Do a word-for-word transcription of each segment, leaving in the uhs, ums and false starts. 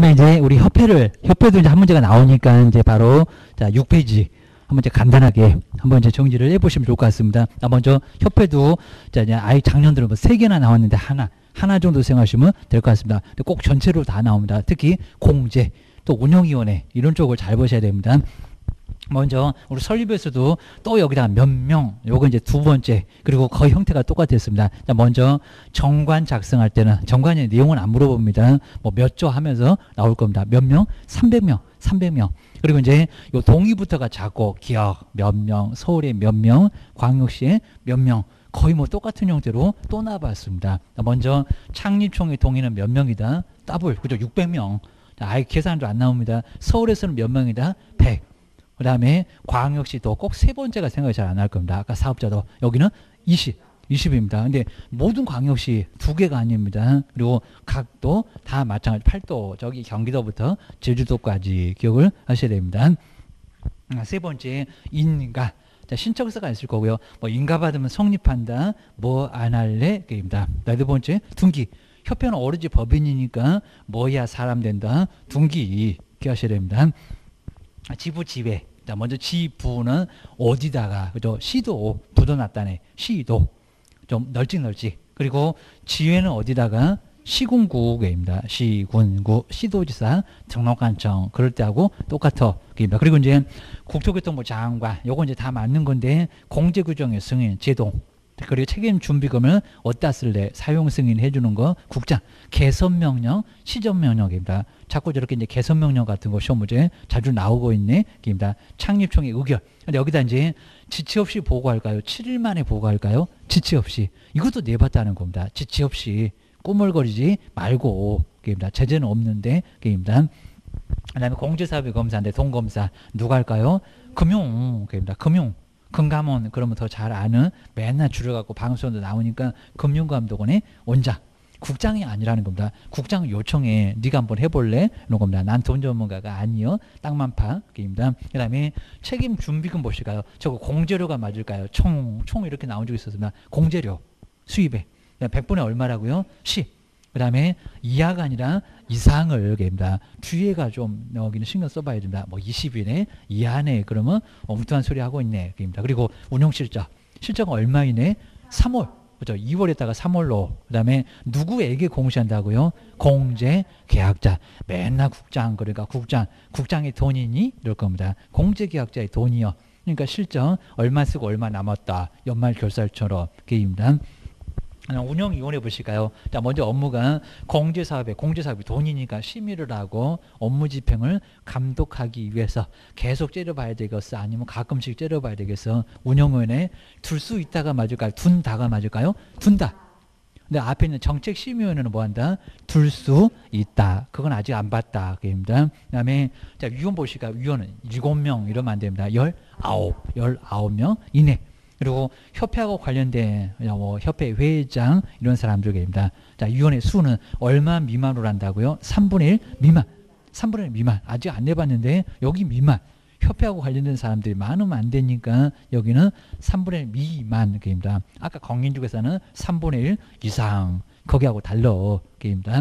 다음에 이제 우리 협회를, 협회도 이제 한 문제가 나오니까 이제 바로 자, 육 페이지 한번 이제 간단하게 한번 이제 정리를 해보시면 좋을 것 같습니다. 자, 먼저 협회도 자, 이제 아예 작년들은 뭐 세 개나 나왔는데 하나, 하나 정도 생각하시면 될 것 같습니다. 근데 꼭 전체로 다 나옵니다. 특히 공제, 또 운영위원회 이런 쪽을 잘 보셔야 됩니다. 먼저 우리 설립에서도 또 여기다 몇 명, 요거 이제 두 번째, 그리고 거의 형태가 똑같았습니다. 자, 먼저 정관 작성할 때는 정관의 내용은 안 물어봅니다. 뭐 몇 조 하면서 나올 겁니다. 몇 명? 삼백 명, 삼백 명. 그리고 이제 요 동의부터가 작고 기억 몇 명, 서울에 몇 명, 광역시에 몇 명. 거의 뭐 똑같은 형태로 또 나와봤습니다. 먼저 창립총회 동의는 몇 명이다? 더블, 그죠? 육백 명. 아예 계산도 안 나옵니다. 서울에서는 몇 명이다? 백. 그 다음에 광역시도 꼭 세 번째가 생각이 잘 안 날 겁니다. 아까 사업자도 여기는 이십, 이십입니다. 근데 모든 광역시 두 개가 아닙니다. 그리고 각도 다 마찬가지 팔 도, 저기 경기도부터 제주도까지 기억을 하셔야 됩니다. 세 번째 인가. 자, 신청서가 있을 거고요. 뭐 인가 받으면 성립한다. 뭐 안 할래? 입니다. 네 번째 둔기. 협회는 어르지 법인이니까 뭐야 사람 된다. 둔기 기억하셔야 됩니다. 지부 지회. 자, 먼저 지부는 어디다가, 그죠? 시도 묻어놨다네. 시도. 좀 널찍널찍. 그리고 지회는 어디다가? 시군구입니다. 시군구, 시도지사, 등록관청. 그럴 때하고 똑같아. 그리고 이제 국토교통부 장관. 요거 이제 다 맞는 건데, 공제규정의 승인, 제동. 그리고 책임 준비금을 어디다 쓸래? 사용 승인 해주는 거 국장. 개선명령, 시정명령입니다. 자꾸 저렇게 이제 개선명령 같은 거 시험 문제 자주 나오고 있네. 입니다. 창립총회 의결. 근데 여기다 이제 지체 없이 보고할까요? 칠 일 만에 보고할까요? 지체 없이. 이것도 내봤다는 겁니다. 지체 없이 꾸물거리지 말고. 입니다. 제재는 없는데. 입니다. 그다음에 공제사업의 검사인데 동검사 누가 할까요? 금융. 입니다. 금융. 금감원 그러면 더 잘 아는 맨날 줄여갖고 방송도 나오니까 금융감독원의 원장 국장이 아니라는 겁니다. 국장 요청해 네가 한번 해볼래? 이런 겁니다. 난 돈 전문가가 아니요. 땅만 파. 입니다. 그 다음에 책임 준비금 보실까요? 저거 공제료가 맞을까요? 총, 총 이렇게 나온 적이 있었습니다. 공제료 수입에 백 분의 얼마라고요? 십. 그 다음에 이하가 아니라 이상을 입니다. 뒤에가 좀 여기는 신경 써봐야 됩니다. 뭐 이십 일에 이하네 그러면 엉뚱한 소리 하고 있네. 입니다. 그리고 운용실적. 실적은 얼마이네? 삼월. 그죠? 이월에다가 삼월로. 그 다음에 누구에게 공시한다고요? 공제 계약자. 맨날 국장. 그러니까 국장. 국장의 돈이니? 이럴 겁니다. 공제 계약자의 돈이요. 그러니까 실적 얼마 쓰고 얼마 남았다. 연말 결산처럼. 그입니다. 운영위원회 보실까요? 자, 먼저 업무가 공제사업에, 공제사업이 돈이니까 심의를 하고 업무 집행을 감독하기 위해서 계속 째려봐야 되겠어? 아니면 가끔씩 째려봐야 되겠어? 운영위원회 둘 수 있다가 맞을까요? 둔다가 맞을까요? 둔다. 근데 앞에 있는 정책심의위원회는 뭐 한다? 둘 수 있다. 그건 아직 안 봤다. 그입니다. 그 다음에 자, 위원 보실까요? 위원은 일곱 명 이러면 안 됩니다. 열아홉, 열아홉 명 이내. 그리고 협회하고 관련된 뭐 협회 회장 이런 사람들입니다. 자, 위원회 수는 얼마 미만으로 한다고요? 삼분의 일 미만. 삼분의 일 미만. 아직 안 내봤는데 여기 미만. 협회하고 관련된 사람들이 많으면 안 되니까 여기는 삼분의 일 미만입니다. 아까 공인중개사는 삼분의 일 이상. 거기하고 달라. 입니다.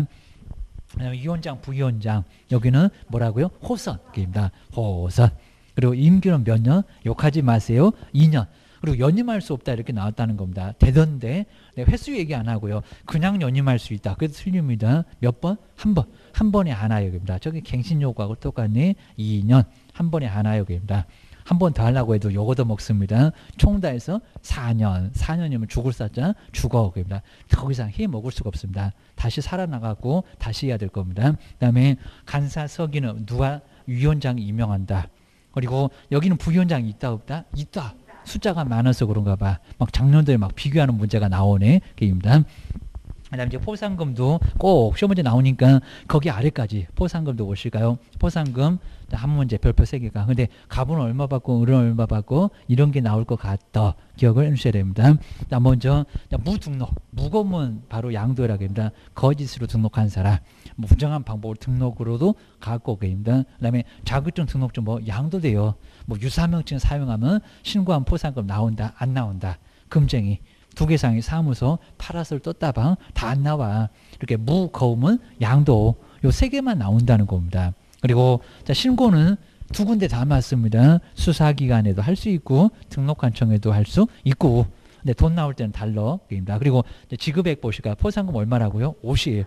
위원장, 부위원장 여기는 뭐라고요? 호선입니다. 호선. 그리고 임기는 몇 년? 욕하지 마세요. 이 년. 그리고 연임할 수 없다 이렇게 나왔다는 겁니다. 되던데 횟수 얘기 안 하고요. 그냥 연임할 수 있다. 그래서 틀립니다. 몇 번? 한 번. 한 번에 하나역입니다. 저기 갱신요구하고 똑같네. 이 년. 한 번에 하나역입니다. 한 번 더 하려고 해도 요거도 먹습니다. 총 다 해서 사 년. 사 년이면 죽을 사자 죽어입니다. 더 이상 해 먹을 수가 없습니다. 다시 살아나가고 다시 해야 될 겁니다. 그 다음에 간사 서기는 누가 위원장이 임명한다. 그리고 여기는 부위원장이 있다 없다? 있다. 숫자가 많아서 그런가 봐. 막 작년도에 막 비교하는 문제가 나오네. 게임입니다. 그다음에 이제 포상금도 꼭 시험 문제 나오니까 거기 아래까지 포상금도 보실까요? 포상금 한 문제 별표 세 개가. 근데 갑은 얼마 받고 을은 얼마 받고 이런 게 나올 것 같다. 기억을 해주셔야 됩니다. 자, 먼저 무등록. 무검은 바로 양도라고합니다. 거짓으로 등록한 사람. 뭐 부정한 방법으로 등록으로도 갖고 계십니다. 그다음에 자격증 등록증 뭐 양도돼요. 뭐 유사명칭 사용하면 신고한 포상금 나온다 안 나온다. 금쟁이. 두 개 상의 사무소 파라솔 떴다방 다 안 나와. 이렇게 무거움은 양도. 요 세 개만 나온다는 겁니다. 그리고 자, 신고는 두 군데 다 맞습니다. 수사기관에도 할 수 있고 등록관청에도 할 수 있고, 근데 돈 나올 때는 달러. 그리고 지급액 보실까요? 포상금 얼마라고요? 오십.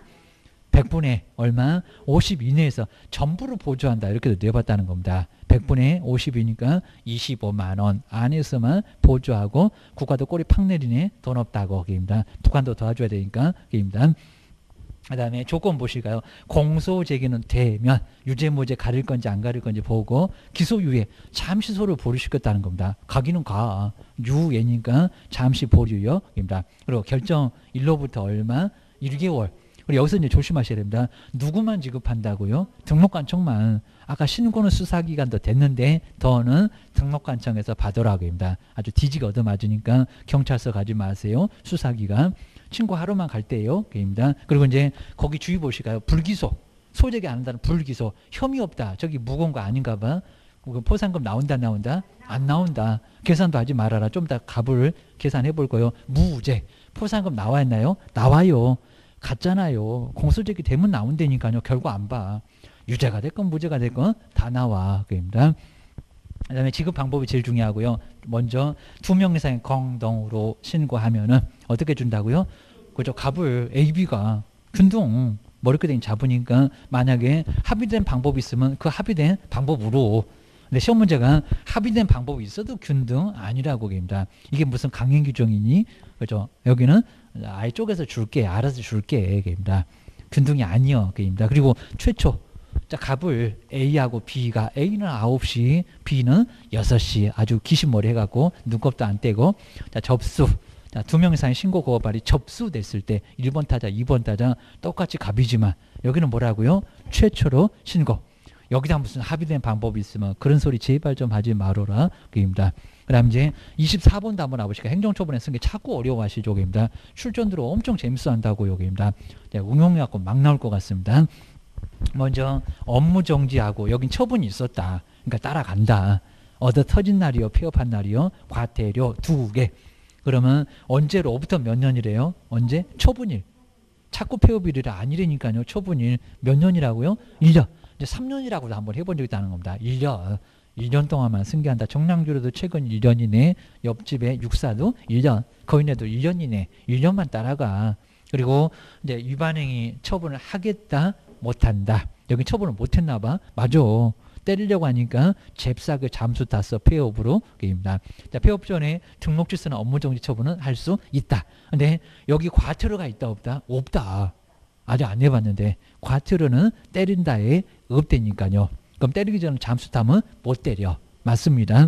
백 분의 얼마? 오십 이내에서 전부를 보조한다. 이렇게도 내봤다는 겁니다. 백 분의 오십이니까 이십오만 원 안에서만 보조하고, 국가도 꼬리 팍 내리네. 돈 없다고. 입니다. 북한도 도와줘야 되니까. 입니다. 그 다음에 조건 보실까요? 공소제기는 되면 유죄무죄 가릴 건지 안 가릴 건지 보고, 기소유예 잠시 소를 보류시켰다는 겁니다. 가기는 가. 유예니까 잠시 보류요. 입니다. 그리고 결정일로부터 얼마? 일 개월. 그리고 여기서 이제 조심하셔야 됩니다. 누구만 지급한다고요? 등록관청만. 아까 신고는 수사기관도 됐는데 더는 등록관청에서 받으라고 합니다. 아주 뒤지게 얻어맞으니까 경찰서 가지 마세요. 수사기관. 신고 하루만 갈 때예요. 입니다. 그리고 이제 거기 주의 보실까요? 불기소. 소재기 안 한다는 불기소. 혐의 없다. 저기 무거운 거 아닌가 봐. 포상금 나온다 나온다? 안 나온다. 계산도 하지 말아라. 좀 이따 값을 계산해 볼 거예요. 무죄. 포상금 나와 있나요? 나와요. 갔잖아요. 공소제기 되면 나온다니까요. 결과 안 봐. 유죄가 됐건 무죄가 됐건 다 나와. 그입니다. 그 다음에 지급 방법이 제일 중요하고요. 먼저 두 명 이상의 공동으로 신고하면은 어떻게 준다고요? 그죠? 값을 A, B가 균등 머리끄댕이 잡으니까, 만약에 합의된 방법이 있으면 그 합의된 방법으로. 근데 시험 문제가 합의된 방법이 있어도 균등 아니라고 합니다. 이게 무슨 강행 규정이니? 그죠? 여기는 아예 쪼개서 줄게, 알아서 줄게. 입니다. 균등이 아니요. 입니다. 그리고 최초 자, 값을 A하고 B가, A는 아홉 시, B는 여섯 시. 아주 기신머리 해갖고 눈곱도 안 떼고. 자, 접수. 자, 두 명 이상의 신고 고발이 접수됐을 때 일 번 타자, 이 번 타자 똑같이 값이지만, 여기는 뭐라고요? 최초로 신고. 여기다 무슨 합의된 방법이 있으면 그런 소리 제발 좀 하지 말어라. 그입니다. 그 다음 이제 이십사 번도 한번 와보실까요? 행정처분에 쓴 게 자꾸 어려워하시죠. 여기입니다. 출전들어 엄청 재밌어 한다고. 여기입니다. 응용해갖고 막 나올 것 같습니다. 먼저 업무 정지하고, 여긴 처분이 있었다. 그러니까 따라간다. 얻어 터진 날이요, 폐업한 날이요, 과태료 두 개. 그러면 언제로부터 몇 년이래요? 언제? 처분일. 자꾸 폐업일이라 아니라니까요. 처분일 몇 년이라고요? 일 년. 이제 삼 년이라고도 한번 해본 적이 있다는 겁니다. 일 년. 일 년 동안만 승계한다. 정량주로도 최근 일 년 이내, 옆집에 육사도 일 년, 거인에도 일 년 이내, 일 년만 따라가. 그리고 이제 위반행위 처분을 하겠다, 못한다. 여기 처분을 못했나 봐. 맞아. 때리려고 하니까 잽싸게 잠수 탔어. 폐업으로. 입니다. 자, 폐업 전에 등록질서나 업무정지 처분은 할 수 있다. 근데 여기 과태료가 있다 없다? 없다. 아직 안 해봤는데 과태료는 때린다에 없다니까요. 그럼 때리기 전에 잠수 타면 못 때려. 맞습니다.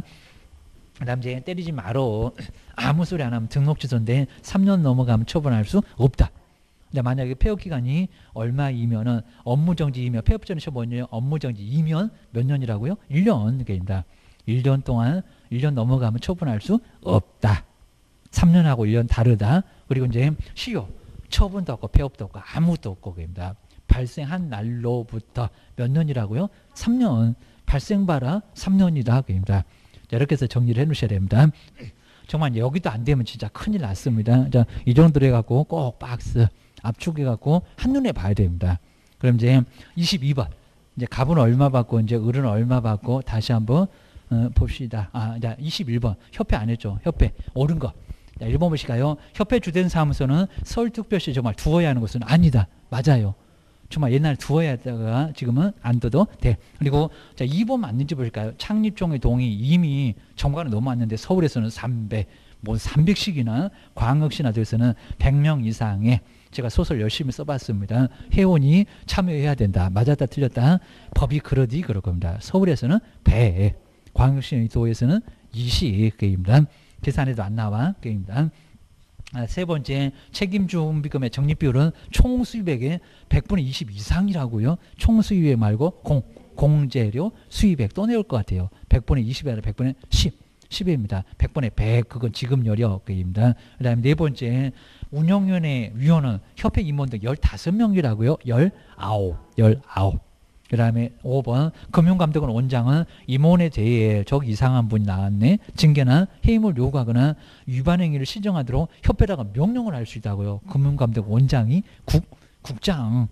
그 다음 이제 때리지 말어. 아무 소리 안 하면 등록 취소인데 삼 년 넘어가면 처분할 수 없다. 근데 만약에 폐업 기간이 얼마이면은 업무정지이면, 폐업 전에 처분이요, 업무정지이면 몇 년이라고요? 일 년입니다. 일 년 동안 일 년 넘어가면 처분할 수 없다. 삼 년하고 일 년 다르다. 그리고 이제 시효, 처분도 없고 폐업도 없고 아무것도 없고 그입니다. 발생한 날로부터 몇 년이라고요? 삼 년. 발생 봐라 삼 년이다. 그입니다. 자, 이렇게 해서 정리를 해 놓으셔야 됩니다. 정말 여기도 안 되면 진짜 큰일 났습니다. 자, 이 정도로 해갖고 꼭 박스 압축해갖고 한눈에 봐야 됩니다. 그럼 이제 이십이 번. 이제 갑은 얼마 받고 이제 을은 얼마 받고 다시 한번 어, 봅시다. 아, 자, 이십일 번. 협회 안 했죠. 협회. 옳은 거. 자, 일 번 보실까요? 협회 주된 사무소는 서울특별시 정말 두어야 하는 것은 아니다. 맞아요. 정말 옛날에 두어야 했다가 지금은 안 둬도 돼. 그리고 자, 이 번 맞는지 볼까요? 창립종의 동의 이미 정관은 넘어왔는데 서울에서는 삼백, 뭐 삼백씩이나 광역시나도에서는 백 명 이상의, 제가 소설 열심히 써봤습니다. 회원이 참여해야 된다. 맞았다 틀렸다. 법이 그러디 그럴 겁니다. 서울에서는 백, 광역시도에서는 이십 개입니다. 계산해도 안 나와. 개입니다. 아, 세 번째, 책임준비금의 적립비율은 총 수입액의 백 분의 이십 이상이라고요. 총 수입액 말고 공, 공제료 수입액 또 내올 것 같아요. 백 분의 이십이 아니라 백 분의 십. 십입니다. 백 분의 백, 그건 지급 여력입니다. 그 다음에 네 번째, 운영위원회 위원은 협회 임원들 십오 명이라고요. 십구, 십구. 그 다음에 오 번, 금융감독원 원장은 임원에 대해 저기 이상한 분이 나왔네. 징계나 해임을 요구하거나 위반행위를 시정하도록 협회라가 명령을 할 수 있다고요. 금융감독원 원장이 국, 국장.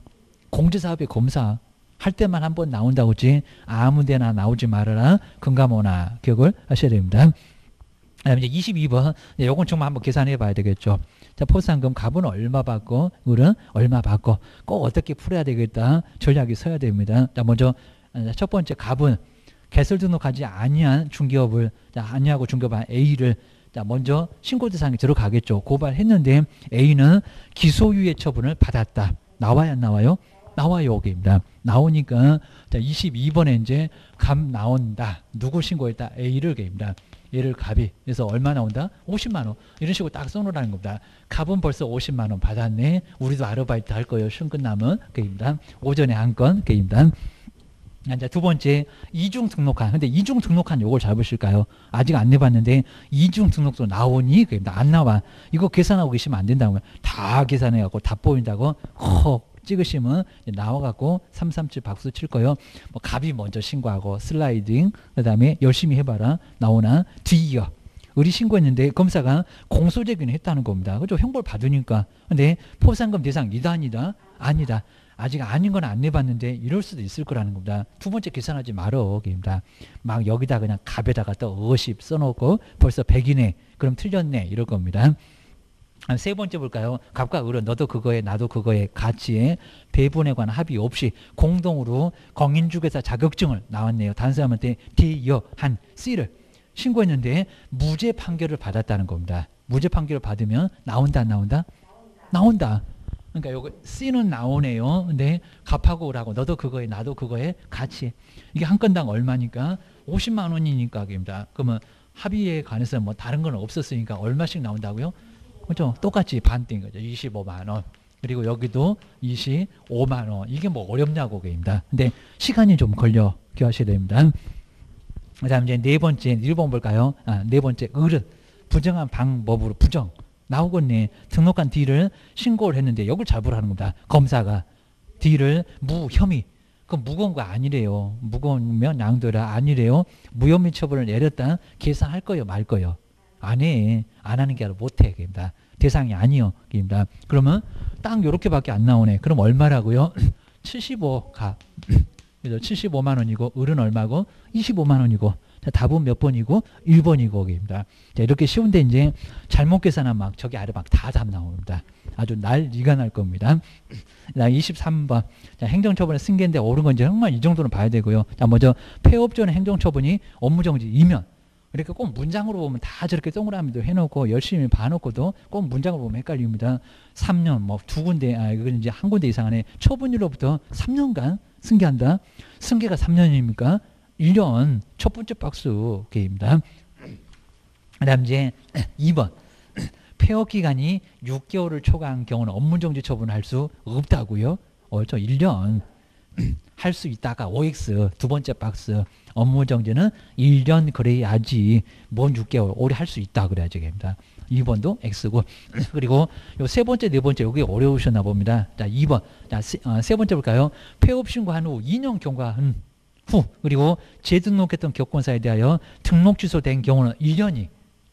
공제사업의 검사 할 때만 한 번 나온다고 지 아무 데나 나오지 말아라. 금감원아 기억을 하셔야 됩니다. 그다음에 이제 이십이 번 요건 정말 한번 계산해 봐야 되겠죠. 자, 포상금 갑은 얼마 받고 을은 얼마 받고 꼭 어떻게 풀어야 되겠다. 전략이 서야 됩니다. 자, 먼저 첫 번째 갑은 개설 등록하지 아니한 중개업을 자, 아니하고 중개업한 A를 자, 먼저 신고 대상에 들어가겠죠. 고발했는데 A는 기소유예 처분을 받았다. 나와야 안 나와요? 나와요. 여기입니다. 나오니까 자, 이십이 번에 이제 갑 나온다. 누구 신고했다? A를 게입니다. 얘를 갑이. 그래서 얼마 나온다? 오십만 원. 이런 식으로 딱 써놓으라는 겁니다. 갑은 벌써 오십만 원 받았네. 우리도 아르바이트 할 거예요. 쉬운 끝나면. 게입니다. 오전에 한 건. 게입니다. 이제 두 번째 이중 등록한. 근데 이중 등록한 요걸 잘 보실까요? 아직 안 내봤는데 이중 등록도 나오니 그입니다. 안 나와. 이거 계산하고 계시면 안 된다고요. 다 계산해갖고 다 보인다고 헉 찍으시면 나와갖고 삼삼칠 박수 칠 거예요. 뭐 갑이 먼저 신고하고 슬라이딩 그 다음에 열심히 해봐라 나오나 뒤이어 의리 신고했는데 검사가 공소제기는 했다는 겁니다. 그죠? 형벌 받으니까. 근데 포상금 대상 이다 아니다? 아니다. 아직 아닌 건 안 내봤는데 이럴 수도 있을 거라는 겁니다. 두 번째 계산하지 말어. 입니다. 막 여기다 그냥 갑에다가 또 오십 써놓고 벌써 백이네. 그럼 틀렸네. 이럴 겁니다. 세 번째 볼까요? 갑과 을은 너도 그거에 나도 그거에 가치에 배분에 관한 합의 없이 공동으로 공인중개사 자격증을 나왔네요. 다른 사람한테 대여한 C를 신고했는데 무죄 판결을 받았다는 겁니다. 무죄 판결을 받으면 나온다 안 나온다? 나온다. 그러니까 요거 C는 나오네요. 근데 갑하고 을하고 너도 그거에 나도 그거에 같이 이게 한 건당 얼마니까 오십만 원이니까 입니다. 그러면 합의에 관해서 뭐 다른 건 없었으니까 얼마씩 나온다고요? 그렇죠? 똑같이 반띵 거죠. 이십오만 원. 그리고 여기도 이십오만 원. 이게 뭐 어렵냐고 입니다. 근데 시간이 좀 걸려 기억하셔야 됩니다. 그다음 이제 네 번째 일 번 볼까요? 아, 네 번째 을은 부정한 방법으로 부정 나오겠네. 등록한 D를 신고를 했는데 여길 잘 보라는 겁니다. 검사가 D를 무혐의. 그럼 무거운 거 아니래요. 무거우면 양도라 아니래요. 무혐의 처분을 내렸다. 계산할 거요 말 거요. 안 해. 안 하는 게 아니라 못 해. 입니다. 대상이 아니요. 입니다. 그러면 딱 요렇게밖에 안 나오네. 그럼 얼마라고요? 칠십오 가. 그죠? 칠십오만 원이고 을은 얼마고? 이십오만 원이고. 자, 답은 몇 번이고? 일 번이고. 입니다. 자, 이렇게 쉬운데 이제 잘못 계산하면 막 저기 아래 막 다 답 나옵니다. 아주 난리가 날 겁니다. 자, 이십삼 번. 자, 행정처분의 승계인데 옳은 건지 정말 이 정도는 봐야 되고요. 자, 먼저 폐업 전에 행정처분이 업무정지 이면. 그러니까 꼭 문장으로 보면 다 저렇게 동그라미도 해놓고 열심히 봐놓고도 꼭 문장으로 보면 헷갈립니다. 삼 년 뭐 두 군데 아 이건 이제 한 군데 이상 안에 처분일로부터 삼 년간 승계한다. 승계가 삼 년입니까? 일 년 첫 번째 박스 게임입니다. 그다음 이제 이 번 폐업 기간이 육 개월을 초과한 경우는 업무정지 처분을 할 수 없다고요. 어, 저 일 년 할 수 있다가 오 엑스 두 번째 박스 업무정지는 일 년 그래야지 뭔 육 개월 오래 할 수 있다 그래야지 됩니다. 이 번도 X고 그리고 요 세 번째 네 번째 여기 어려우셨나 봅니다. 자 이 번 자 세, 어, 세 번째 볼까요? 폐업 신고한 후 이 년 경과한 후 그리고 재등록했던 기업권사에 대하여 등록 취소된 경우는 일 년이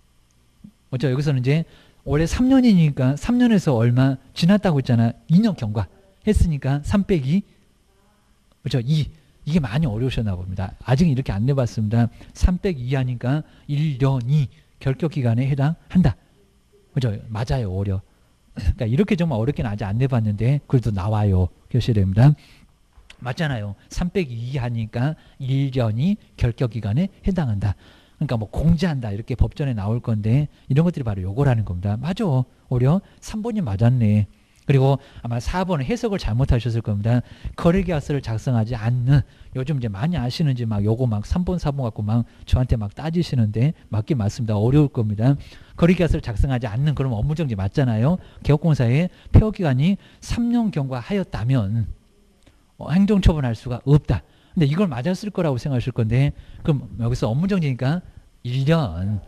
어쩌 여기서는 이제 올해 삼 년이니까 삼 년에서 얼마 지났다고 했잖아. 이 년 경과 했으니까 삼 빼기 그렇죠. 이. 이게 많이 어려우셨나 봅니다. 아직 이렇게 안 내봤습니다. 삼 빼기 이 하니까 일 년이 결격기간에 해당한다. 그죠? 맞아요. 어려. 그러니까 이렇게 정말 어렵게는 아직 안 내봤는데 그래도 나와요. 교시해야 됩니다. 맞잖아요. 삼 빼기 이 하니까 일 년이 결격기간에 해당한다. 그러니까 뭐 공제한다 이렇게 법전에 나올 건데 이런 것들이 바로 요거라는 겁니다. 맞아. 어려? 삼 번이 맞았네. 그리고 아마 사 번은 해석을 잘못하셨을 겁니다. 거래계약서를 작성하지 않는 요즘 이제 많이 아시는지 막 요거 막 삼 번 사 번 갖고 막 저한테 막 따지시는데 맞긴 맞습니다. 어려울 겁니다. 거래계약서를 작성하지 않는 그러면 업무정지 맞잖아요. 개업공사의 폐업기간이 삼 년 경과하였다면 어, 행정처분할 수가 없다. 근데 이걸 맞았을 거라고 생각하실 건데 그럼 여기서 업무정지니까 일 년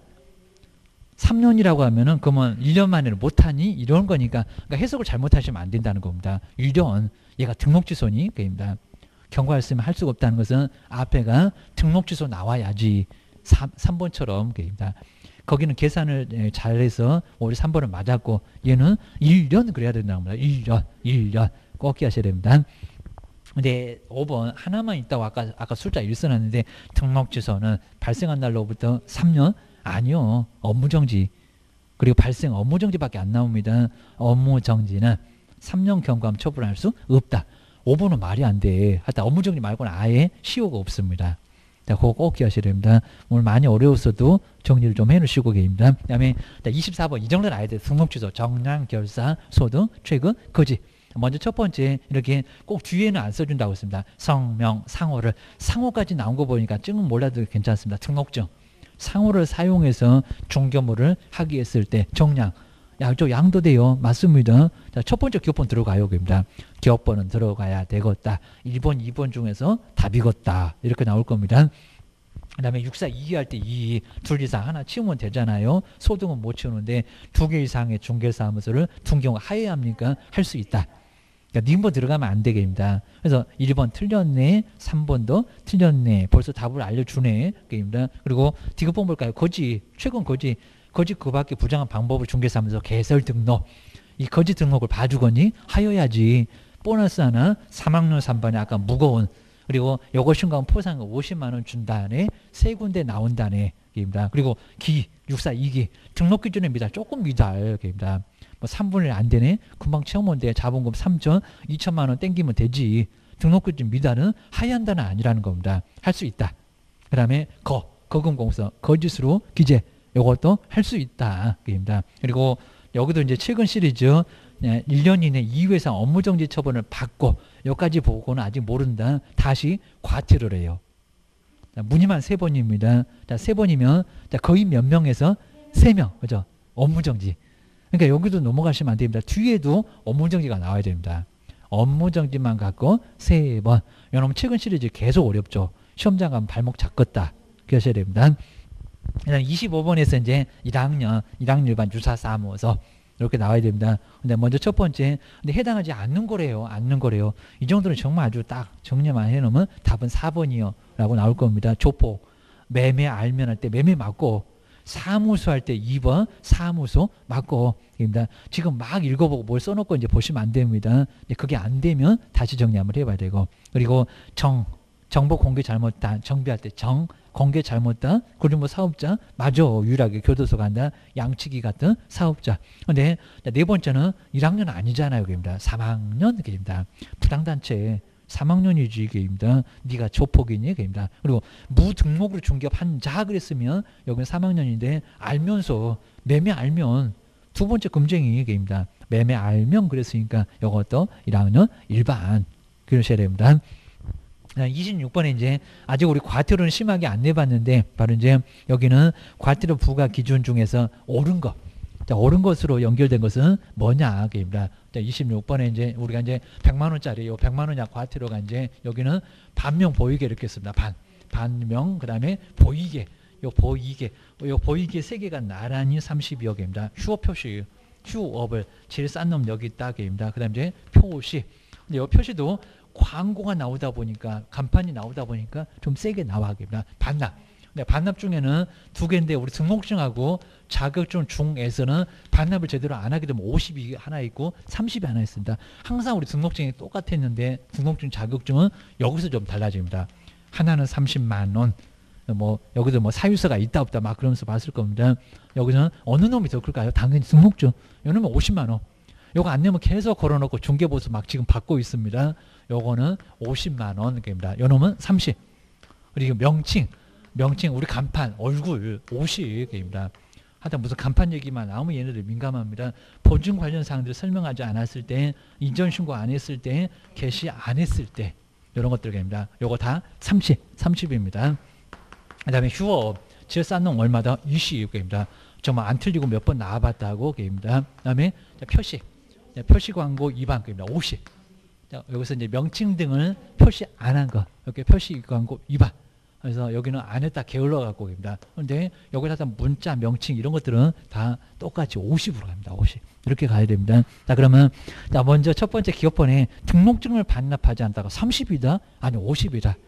삼 년이라고 하면은 그러면 일 년 만에는 못하니 이런 거니까 그러니까 해석을 잘못하시면 안 된다는 겁니다. 일 년 얘가 등록 취소니 그입니다. 경과했으면 할 수가 없다는 것은 앞에가 등록 취소 나와야지 삼 번처럼 그입니다. 거기는 계산을 잘해서 우리 삼 번은 맞았고 얘는 일 년 그래야 된다는 겁니다. 일 년 일 년 꼭 기하셔야 됩니다. 근데 오 번 하나만 있다고 아까 아까 숫자 일 써놨는데 등록취소는 발생한 날로부터 삼 년? 아니요. 업무정지. 그리고 발생 업무정지밖에 안 나옵니다. 업무정지는 삼 년 경감 처분할 수 없다. 오 번은 말이 안 돼. 하여튼 업무정지 말고는 아예 시효가 없습니다. 자, 그거 꼭 기하셔야 됩니다. 오늘 많이 어려웠어도 정리를 좀 해놓으시고 계십니다. 그 다음에 이십사 번 이 정도는 알아야 돼요. 등록취소, 정량, 결사, 소등, 최근, 거지. 먼저 첫 번째 이렇게 꼭 뒤에는 안 써준다고 했습니다. 성명, 상호를. 상호까지 나온 거 보니까 찍은 몰라도 괜찮습니다. 등록증. 상호를 사용해서 중개물을 하기 했을 때 정량. 야, 저 양도 돼요. 맞습니다. 자, 첫 번째 기업번 들어가요. 겁니다. 기업번은 들어가야 되겠다. 일 번, 이 번 중에서 답이겠다. 이렇게 나올 겁니다. 그 다음에 육사 이기 할 때 이, 둘 이상 하나 치우면 되잖아요. 소등은 못 치우는데 두 개 이상의 중개사무소를 둔 경우 하여야 합니까? 할 수 있다. 그러니까 님번 들어가면 안 되게입니다. 그래서 일 번 틀렸네, 삼 번도 틀렸네. 벌써 답을 알려주네. 게임입니다. 그리고 디귿번 볼까요? 거지, 최근 거지. 거지 그밖에 부정한 방법을 중개사무소 개설 등록. 이 거지 등록을 봐주거니 하여야지. 보너스 하나, 삼 학년 삼 번에 아까 무거운. 그리고 요거 신고하면 포상금 오십만 원 준다네. 세 군데 나온다네. 게임입니다. 그리고 기, 육사 이기. 등록 기준에 미달, 조금 미달. 게임입니다. 뭐 삼 분의 일 안 되네. 금방 채우면 돼. 자본금 삼천, 이천만 원 땡기면 되지. 등록 기준 미달은 하얀다는 아니라는 겁니다. 할 수 있다. 그 다음에 거, 거금공서, 거짓으로 기재. 요것도 할 수 있다. 게임입니다. 그리고 여기도 이제 최근 시리즈 일 년 이내 이 회 이상 업무정지 처분을 받고 여기까지 보고는 아직 모른다. 다시 과태료를 해요. 자, 무늬만 세 번입니다. 자, 세 번이면 자, 거의 몇 명에서 세 명. 그죠? 업무정지. 그러니까 여기도 넘어가시면 안 됩니다. 뒤에도 업무정지가 나와야 됩니다. 업무정지만 갖고 세 번. 여러분 최근 시리즈 계속 어렵죠. 시험장 가면 발목 잡겠다. 그러셔야 됩니다. 그다음 이십오 번에서 이제 일 학년, 일 학년 일반 유사사무소 이렇게 나와야 됩니다. 근데 먼저 첫 번째, 근데 해당하지 않는 거래요. 않는 거래요. 이 정도는 정말 아주 딱 정리만 해놓으면 답은 사 번이요. 라고 나올 겁니다. 조폭, 매매 알면 할 때 매매 맞고, 사무소 할 때 이 번 사무소 맞고, 입니다. 지금 막 읽어보고 뭘 써놓고 이제 보시면 안 됩니다. 그게 안 되면 다시 정리 한번 해봐야 되고, 그리고 정, 정보 공개 잘못다. 정비할 때 정, 공개 잘못다. 그리고 뭐 사업자, 맞아. 유일하게 교도소 간다. 양치기 같은 사업자. 근데 네 번째는 일 학년 아니잖아요. 입니다. 삼 학년 입니다. 부당단체 삼 학년이지 입니다. 네가 조폭이니 입니다. 그리고 무등록으로 중개업한 자 그랬으면 여기는 삼 학년인데 알면서 매매 알면 두 번째 금쟁이 입니다. 매매 알면 그랬으니까 이것도 일 학년 일반 그러셔야 됩니다. 이십육 번에 이제 아직 우리 과태료는 심하게 안 내봤는데 바로 이제 여기는 과태료 부과 기준 중에서 옳은 것, 자, 옳은 것으로 연결된 것은 뭐냐 입니다. 이십육 번에 이제 우리가 이제 백만 원짜리 요 백만 원약 과태료가 이제 여기는 반명 보이게 이렇게 씁니다. 반 반명 그다음에 보이게 요 보이게 요 보이게 세 개가 나란히 삼십이억 개입니다. 휴업 표시 휴업을 제일 싼 놈 여기 있다 개입니다. 그다음 이제 표시. 근데 요 표시도 광고가 나오다 보니까 간판이 나오다 보니까 좀 세게 나와 됩니다. 반납. 네, 반납 중에는 두 개인데 우리 등록증하고 자격증 중에서는 반납을 제대로 안 하게 되면 오십이 하나 있고 삼십이 하나 있습니다. 항상 우리 등록증이 똑같았는데 등록증 자격증은 여기서 좀 달라집니다. 하나는 삼십만 원. 뭐 여기도 뭐 사유서가 있다 없다 막 그러면서 봤을 겁니다. 여기서는 어느 놈이 더 클까요? 당연히 등록증. 이놈은 오십만 원. 요거 안 내면 계속 걸어놓고 중개보수 막 지금 받고 있습니다. 요거는 오십만 원입니다. 요 놈은 삼십. 그리고 명칭, 명칭 우리 간판, 얼굴 오십입니다. 하여튼 무슨 간판 얘기만 나오면 얘네들 민감합니다. 보증 관련 사항들 설명하지 않았을 때, 이전 신고 안 했을 때, 개시 안 했을 때 이런 것들입니다. 요거 다 삼십, 삼십입니다. 그 다음에 휴업, 제일 싼 놈 얼마다? 이십입니다. 정말 안 틀리고 몇 번 나와봤다고 입니다. 그 다음에 표시, 표시 광고 위반입니다. 오십. 자, 여기서 이제 명칭 등을 표시 안 한 거, 이렇게 표시 광고 위반. 그래서 여기는 안 했다 게을러 갖고 입니다. 그런데 여기다 문자, 명칭 이런 것들은 다 똑같이 오십으로 갑니다. 오십. 이렇게 가야 됩니다. 자, 그러면 자, 먼저 첫 번째 기업번에 등록증을 반납하지 않다가 삼십이다? 아니 오십이다.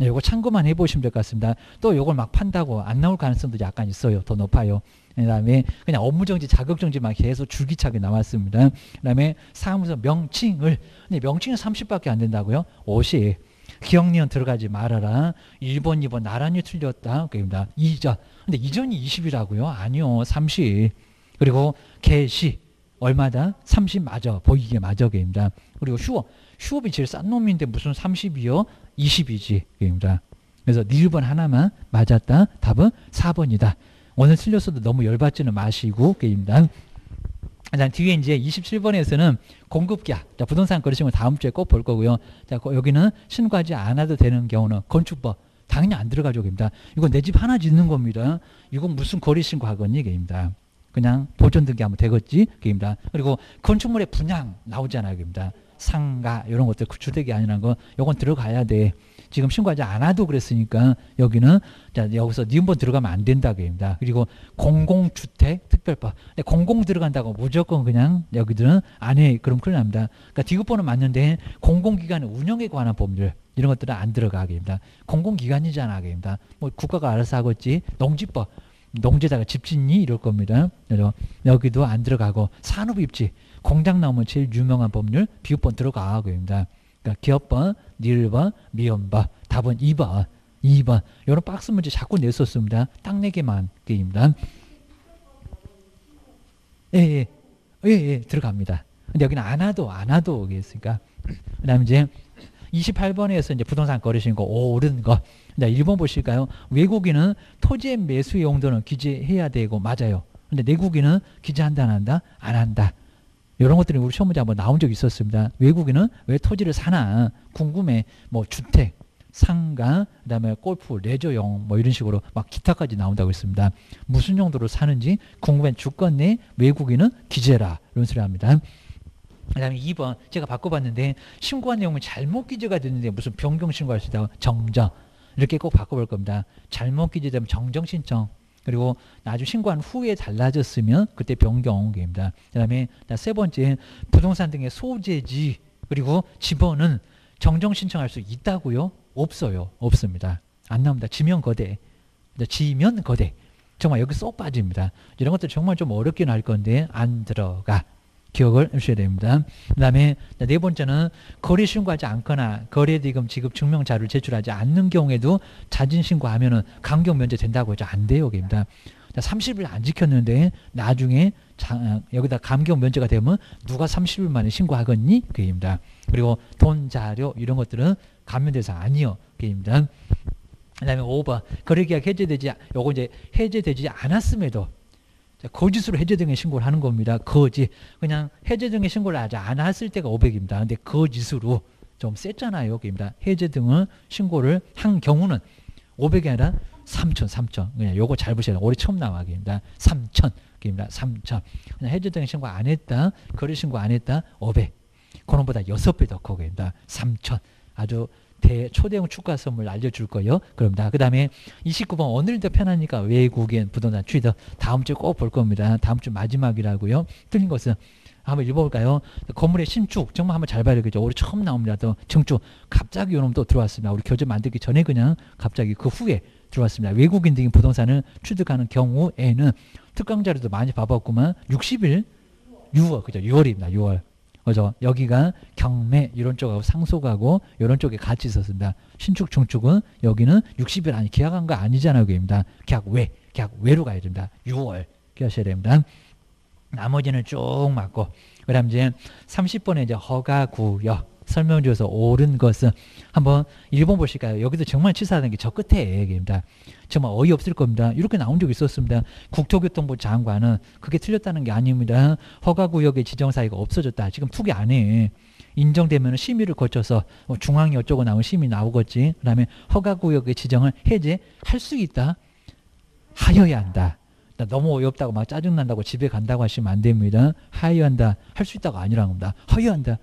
네, 요거 참고만 해보시면 될 것 같습니다. 또 요걸 막 판다고 안 나올 가능성도 약간 있어요. 더 높아요. 그 다음에 그냥 업무정지, 자격정지만 계속 줄기차게 나왔습니다. 그 다음에 사무소 명칭을, 근데 명칭은 삼십밖에 안 된다고요? 오십. 기억니은 들어가지 말아라. 일 번, 이 번 나란히 틀렸다. 그입니다. 이전. 근데 이전이 이십이라고요? 아니요. 삼십. 그리고 개시. 얼마다? 삼십 맞아. 보이게 맞아. 그입니다. 그리고 휴업. 휴업이 제일 싼 놈인데 무슨 삼십이요? 이십이지. 그입니다. 그래서 일 번 하나만 맞았다. 답은 사 번이다. 오늘 틀렸어도 너무 열받지는 마시고. 그입니다. 자, 뒤에 이제 이십칠 번에서는 공급기하. 자, 부동산 거래신고 다음 주에 꼭 볼 거고요. 자, 여기는 신고하지 않아도 되는 경우는 건축법. 당연히 안 들어가죠. 입니다. 이거 내 집 하나 짓는 겁니다. 이건 무슨 거래신고 하겠니? 입니다. 그냥 보존 등기하면 되겠지. 입니다. 그리고 건축물의 분양 나오잖아요. 입니다. 상가 이런 것들 주택이 아니라는 거 요건 들어가야 돼. 지금 신고하지 않아도 그랬으니까 여기는 자 여기서 니은번 들어가면 안 된다고입니다. 그리고 공공주택 특별법. 근데 공공 들어간다고 무조건 그냥 여기들은 안 해. 그럼 큰일 납니다. 그러니까 디귿번은 맞는데 공공기관 운영에 관한 법률 이런 것들은 안 들어가게입니다. 공공기관이잖아. 게입니다. 뭐 국가가 알아서 하겠지. 농지법. 농지에다가 집 짓니? 이럴 겁니다. 그래서 여기도 안 들어가고 산업입지. 공장 나오면 제일 유명한 법률 비읍번 들어가고입니다. 그러니까 기업번, 니을번, 미음번, 답은 이 번, 이 번. 이런 박스 문제 자꾸 냈었습니다. 딱 네 개만 게임입니다. 예, 예, 예, 예, 들어갑니다. 근데 여기는 안 와도, 안 와도 오겠으니까. 그 다음에 이제 이십팔 번에서 이제 부동산 거래신고 옳은 거. 자, 일 번 보실까요? 외국인은 토지의 매수 용도는 기재해야 되고, 맞아요. 근데 내국인은 기재한다, 안 한다? 안 한다. 이런 것들이 우리 시험 문제 한번 나온 적이 있었습니다. 외국인은 왜 토지를 사나 궁금해. 뭐 주택, 상가, 그다음에 골프, 레저용 뭐 이런 식으로 막 기타까지 나온다고 했습니다. 무슨 용도로 사는지 궁금해. 주권 내 외국인은 기재라 이런 소리 합니다. 그다음에 이 번 제가 바꿔봤는데 신고한 내용은 잘못 기재가 됐는데 무슨 변경 신고할 수 있다고 정정 이렇게 꼭 바꿔볼 겁니다. 잘못 기재되면 정정 신청. 그리고 나중에 신고한 후에 달라졌으면 그때 변경입니다. 그 다음에 세 번째 부동산 등의 소재지 그리고 지번은 정정 신청할 수 있다고요? 없어요. 없습니다. 안 나옵니다. 지면 거대. 지면 거대. 정말 여기 쏙 빠집니다. 이런 것들 정말 좀 어렵긴 할 건데 안 들어가. 기억을 하셔야 됩니다. 그 다음에 네 번째는 거래 신고하지 않거나 거래대금 지급 증명자료를 제출하지 않는 경우에도 자진 신고하면은 감경 면제 된다고 해서 안 돼요. 입니다. 삼십 일 안 지켰는데 나중에 자, 여기다 감경 면제가 되면 누가 삼십 일 만에 신고하겠니? 그입니다. 그리고 돈, 자료 이런 것들은 감면 대상 아니요. 그입니다. 그 다음에 오 번 거래계약 해제되지 요거 이제 해제되지 않았음에도 거짓으로 해제 등의 신고를 하는 겁니다. 거짓. 그냥 해제 등의 신고를 하지 않았을 때가 오백입니다. 근데 거짓으로 좀 셌잖아요. 입니다. 해제 등은 신고를 한 경우는 오백이 아니라 삼천, 삼천. 그냥 요거 잘 보셔야 돼요. 올해 처음 나와입니다. 삼천. 입니다. 삼천. 그냥 해제 등의 신고 안 했다. 거래 신고 안 했다. 오백. 그놈보다 여섯 배 더 커입니다. 삼천. 아주 대 초대형 축하 선물 알려줄 거예요. 그럽니다. 그 다음에 이십구 번 오늘도 편하니까 외국인 부동산 취득 다음 주에 꼭 볼 겁니다. 다음 주 마지막이라고요. 틀린 것은 한번 읽어볼까요? 건물의 신축 정말 한번 잘 봐야 되겠죠. 올해 처음 나옵니다. 또 증축 갑자기 요놈 또 들어왔습니다. 우리 교재 만들기 전에 그냥 갑자기 그 후에 들어왔습니다. 외국인 등이 부동산을 취득하는 경우에는 특강 자료도 많이 봐봤구만. 육십 일 유월 그죠? 유월입니다. 유월. 그죠? 여기가 경매 이런 쪽하고 상속하고 이런 쪽에 같이 있었습니다. 신축 중축은 여기는 육십 일 아니 계약한 거 아니잖아요. 그입니다. 계약 외 계약 외로 가야 됩니다. 유월 기억하셔야 됩니다. 나머지는 쭉 맞고 그다음 이제 삼십 번에 이제 허가구역 설명주에서 옳은 것은 한번 일 번 보실까요? 여기도 정말 치사하다는 게 저 끝에 얘기입니다. 정말 어이없을 겁니다. 이렇게 나온 적이 있었습니다. 국토교통부 장관은 그게 틀렸다는 게 아닙니다. 허가구역의 지정사유가 없어졌다. 지금 투기 안 해. 인정되면 심의를 거쳐서 중앙이 어쩌고 나오면 심의 나오겠지. 그 다음에 허가구역의 지정을 해제할 수 있다. 하여야 한다. 너무 어이없다고 막 짜증난다고 집에 간다고 하시면 안 됩니다. 하여야 한다. 할 수 있다고 아니라는 겁니다. 하여야 한다.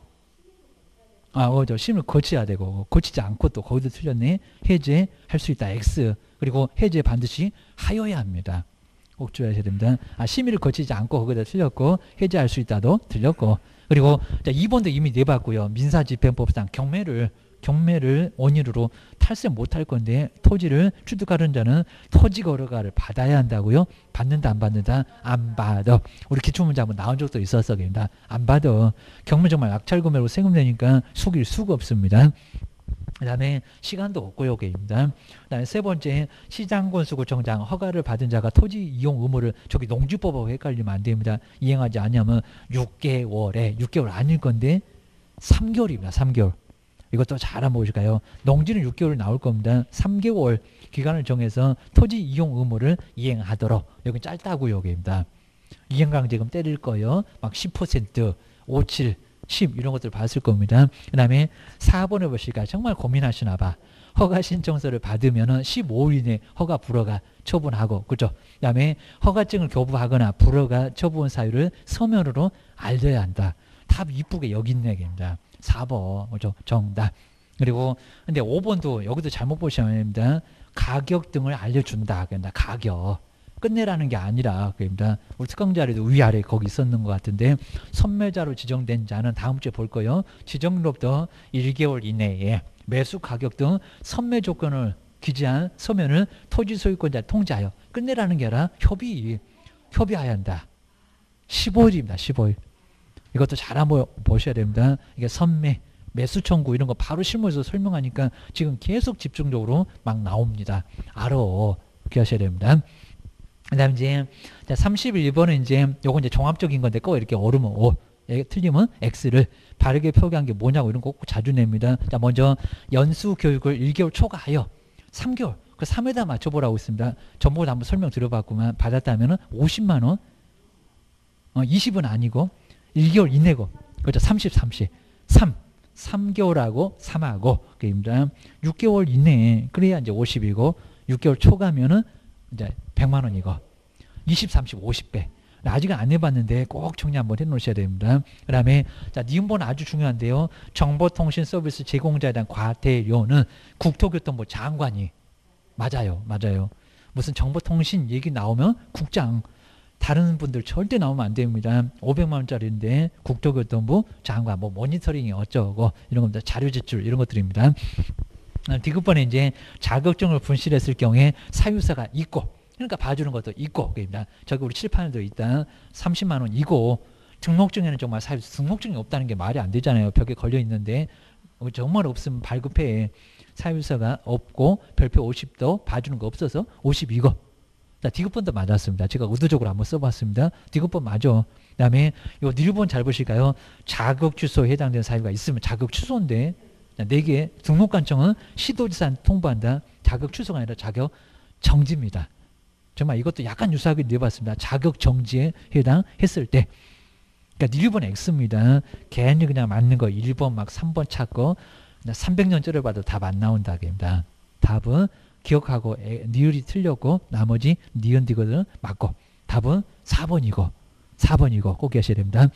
아, 어, 저 심을 거쳐야 되고 거치지 않고 또 거기도 틀렸네. 해제할 수 있다. X. 그리고 해제 반드시 하여야 합니다. 꼭 주의하셔야 됩니다. 아, 심의를 거치지 않고 거기다 틀렸고 해제할 수 있다도 틀렸고 그리고 자, 이 번도 이미 내봤고요. 민사집행법상 경매를 경매를 원인으로 탈세 못할 건데 토지를 취득하는 자는 토지거래가를 받아야 한다고요? 받는다 안 받는다? 안 받아. 우리 기출문제 한번 나온 적도 있었어. 그러니까 안 받아. 경매 정말 낙찰금액으로 세금 내니까 속일 수가 없습니다. 그 다음에 시간도 없고요. 게입니다. 그 다음에 세 번째, 시장군수구청장 허가를 받은 자가 토지 이용 의무를 저기 농지법하고 헷갈리면 안 됩니다. 이행하지 않으면 육 개월에 육 개월 아닐 건데 삼 개월입니다. 삼 개월. 이것도 잘 한번 보실까요? 농지는 육 개월 나올 겁니다. 삼 개월 기간을 정해서 토지 이용 의무를 이행하도록. 여기 짧다고요. 여기입니다. 이행강제금 때릴 거예요. 막 십 퍼센트, 오, 칠, 십 이런 것들 봤을 겁니다. 그 다음에 사 번에 보실까요? 정말 고민하시나 봐. 허가 신청서를 받으면 십오 일 이내 허가 불허가 처분하고, 그죠? 그 다음에 허가증을 교부하거나 불허가 처분 사유를 서면으로 알려야 한다. 답 이쁘게 여기 있네. 입니다. 사 번, 그죠? 정답. 그리고 근데 오 번도 여기도 잘못 보시면 됩니다. 가격 등을 알려준다. 그런다. 가격. 끝내라는 게 아니라, 그입니다. 우리 특강 자료도 위아래 거기 있었는 것 같은데, 선매자로 지정된 자는 다음 주에 볼 거예요. 지정일로부터 일 개월 이내에 매수 가격 등 선매 조건을 기재한 서면을 토지 소유권자 통지하여 끝내라는 게 아니라 협의, 협의해야 한다. 십오 일입니다. 십오 일. 이것도 잘 한번 보셔야 됩니다. 이게 선매, 매수 청구 이런 거 바로 실무에서 설명하니까 지금 계속 집중적으로 막 나옵니다. 알아. 그렇게 하셔야 됩니다. 그 다음 이제 삼십일 번은 이제 요거 이제 종합적인 건데 꼭 이렇게 어르면 O, 틀리면 X를 바르게 표기한 게 뭐냐고 이런 거 꼭 자주 냅니다. 자, 먼저 연수 교육을 일 개월 초과하여 삼 개월, 그 삼 회다 맞춰보라고 있습니다. 전부 한번 설명 들어봤구만. 받았다면 오십만 원, 어, 이십은 아니고 일 개월 이내고, 그렇죠. 삼십, 삼십, 삼, 삼 개월하고 삼하고, 그입니다. 육 개월 이내에, 그래야 이제 오십이고, 육 개월 초과면은 이제 백만 원이고, 이십, 삼십, 오십 배. 아직은 안 해봤는데 꼭 정리 한번 해놓으셔야 됩니다. 그 다음에, 자, 니은번은 아주 중요한데요. 정보통신 서비스 제공자에 대한 과태료는 국토교통부 장관이, 맞아요. 맞아요. 무슨 정보통신 얘기 나오면 국장, 다른 분들 절대 나오면 안 됩니다. 오백만 원짜리인데 국토교통부 장관, 뭐 모니터링이 어쩌고 이런 겁니다. 자료 제출 이런 것들입니다. 디귿번에 이제 자격증을 분실했을 경우에 사유사가 있고, 그러니까 봐주는 것도 있고, 그입니다. 저기 우리 칠판에도 있다. 삼십만 원 이고, 등록증에는 정말 사유, 등록증이 없다는 게 말이 안 되잖아요. 벽에 걸려 있는데 정말 없으면 발급해. 사유사가 없고 별표 오십도 봐주는 거 없어서 오십이고. 자, 디귿번도 맞았습니다. 제가 의도적으로 한번 써봤습니다. 디귿번 맞아. 그 다음에 요 일번 잘 보실까요? 자격 취소에 해당되는 사유가 있으면 자격 취소인데, 네 개 등록관청은 시도지사한테 통보한다. 자격 취소가 아니라 자격 정지입니다. 정말 이것도 약간 유사하게 내봤습니다. 자격 정지에 해당했을 때. 그러니까 일 번 X입니다. 괜히 그냥 맞는 거 일 번 막 삼 번 찾고 삼백 년 쩔어봐도 답 안 나온다. 입니다. 답은 기억하고 니을이 틀렸고 나머지 니은 디귿은 맞고, 답은 사 번이고 사 번이고 꼭 기억하셔야 됩니다.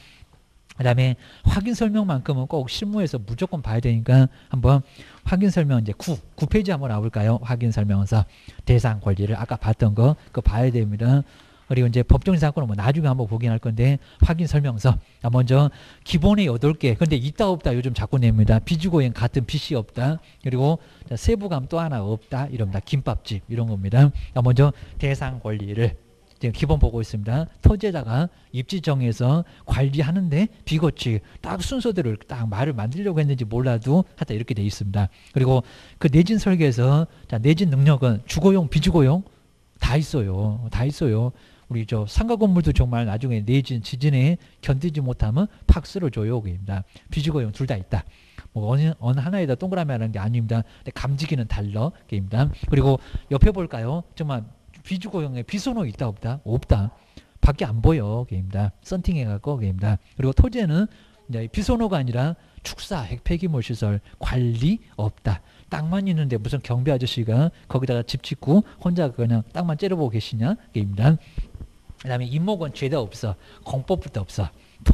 그 다음에 확인 설명만큼은 꼭 실무에서 무조건 봐야 되니까 한번 확인 설명 이제 구, 구 페이지 한번 나올까요? 확인 설명서 대상 권리를 아까 봤던 거 그거 봐야 됩니다. 그리고 이제 법정지 사건은 뭐 나중에 한번 보긴 할 건데, 확인 설명서 먼저 기본에 여덟 개, 근데 있다 없다 요즘 자꾸 냅니다. 비주거행 같은 빚이 없다. 그리고 세부감 또 하나 없다 이럽니다. 김밥집 이런 겁니다. 먼저 대상 권리를 지금 기본 보고 있습니다. 토지에다가 입지 정해서 관리하는데 비거치 딱 순서대로 딱 말을 만들려고 했는지 몰라도 하여튼 이렇게 돼 있습니다. 그리고 그 내진 설계에서 자, 내진 능력은 주거용 비주거용 다 있어요. 다 있어요. 우리 저 상가 건물도 정말 나중에 내진 지진에 견디지 못하면 팍 쓰러져요. 그입니다. 비주거용 둘 다 있다. 뭐 어느, 어느 하나에다 동그라미 하는 게 아닙니다. 근데 감지기는 달러. 그입니다. 그리고 옆에 볼까요? 정말 비주거용에 비소노 있다 없다? 없다. 밖에 안 보여. 그입니다. 썬팅해갖고 그입니다. 그리고 토지에는 이제 비소노가 아니라 축사, 핵 폐기물 시설 관리 없다. 땅만 있는데 무슨 경비 아저씨가 거기다가 집 짓고 혼자 그냥 땅만 째려보고 계시냐? 그입니다. 그 다음에 임목은 죄다 없어. 공법부터 없어.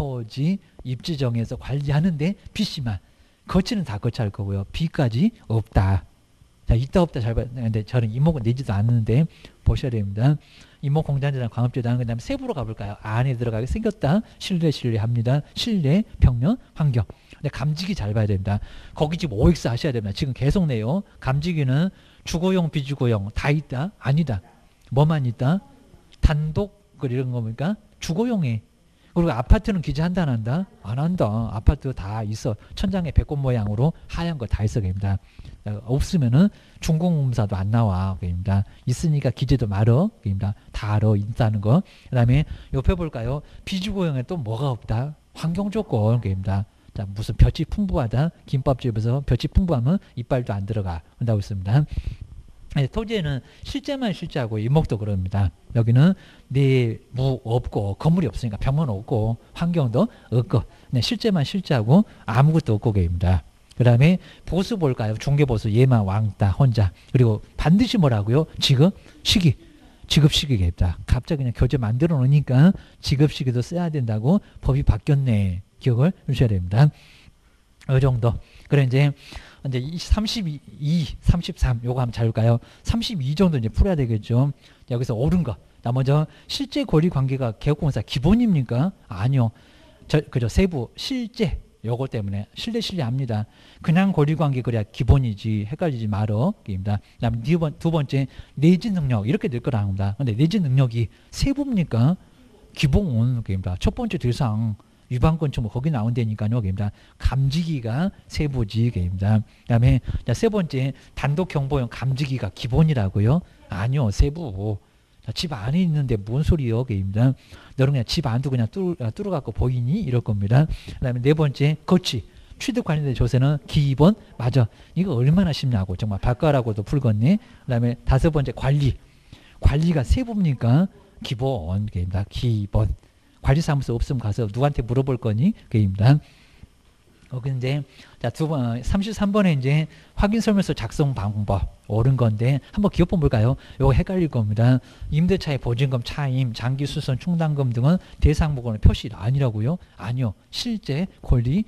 토지, 입지 정해서 관리하는데 빚이만. 거치는 다 거치할 거고요. 빚까지 없다. 자, 있다 없다 잘 봐야 되는데 저는 이목은 내지도 않는데 보셔야 됩니다. 이목 공단지랑 광합지단 그다음에 세부로 가볼까요? 안에 들어가게 생겼다. 실내 실내합니다. 실내 평면 환경. 근데 감지기 잘 봐야 됩니다. 거기 지금 오 엑스 하셔야 됩니다. 지금 계속 내요. 감지기는 주거용 비주거용 다 있다? 아니다. 뭐만 있다? 단독 이런 겁니까? 주거용에. 그리고 아파트는 기재한다 안 한다? 안 한다. 아파트 다 있어. 천장에 배꼽 모양으로 하얀 거 다 있어. 그입니다. 없으면은 중공검사도 안 나와. 그입니다. 있으니까 기재도 말어. 그입니다. 다 알아. 있다는 거. 그 다음에 옆에 볼까요? 비주거용에 또 뭐가 없다? 환경 조건. 그입니다. 자, 무슨 볕이 풍부하다. 김밥집에서 볕이 풍부하면 이빨도 안 들어가. 한다고 있습니다. 토지에는 실제만 실제하고 이목도 그럽니다. 여기는 내 무 없고 건물이 없으니까 벽면 없고 환경도 없고 네, 실제만 실제하고 아무것도 없고 계입니다. 그 다음에 보수 볼까요? 중개보수 얘만 왕따 혼자. 그리고 반드시 뭐라고요? 지급 시기. 지급 시기겠다. 갑자기 그냥 교재 만들어 놓으니까 지급 시기도 써야 된다고 법이 바뀌었네. 기억을 해주셔야 됩니다. 이 정도. 그래 이제 이제 삼십이, 삼십삼 요거 한번 잘 볼까요? 삼십이 정도 이제 풀어야 되겠죠. 여기서 옳은 거. 나 먼저 실제 권리 관계가 개업공사 기본입니까? 아니요. 저 그죠 세부 실제 요거 때문에 실내 실례합니다. 그냥 권리 관계 그래야 기본이지 헷갈리지 말어. 입니다. 그다음에 두, 번, 두 번째 내지 능력 이렇게 될 거라 합니다. 근데 내지 능력이 세부입니까? 기본 입니다. 첫 번째 대상 위반권 뭐 거기 나온다니까요. 입니다. 감지기가 세부지 입니다. 그다음에 자, 세 번째 단독 경보용 감지기가 기본이라고요? 아니요, 세부. 자, 집 안에 있는데 뭔 소리요? 입니다. 너는 그냥 집 안도 그냥 뚫, 뚫어 갖고 보이니? 이럴 겁니다. 그다음에 네 번째 거치. 취득 관련된 조세는 기본 맞아. 이거 얼마나 쉽냐고 정말 발가락으로도 풀겠네. 그다음에 다섯 번째 관리. 관리가 세부입니까? 기본 입니다. 기본. 관리사무소 없으면 가서 누구한테 물어볼 거니? 그입니다. 어, 근데, 자, 두 번, 삼십삼 번에 이제 확인설명서 작성 방법, 옳은 건데, 한번 기업본 볼까요? 요거 헷갈릴 겁니다. 임대차의 보증금, 차임, 장기수선, 충당금 등은 대상목으로 표시 아니라고요? 아니요. 실제 권리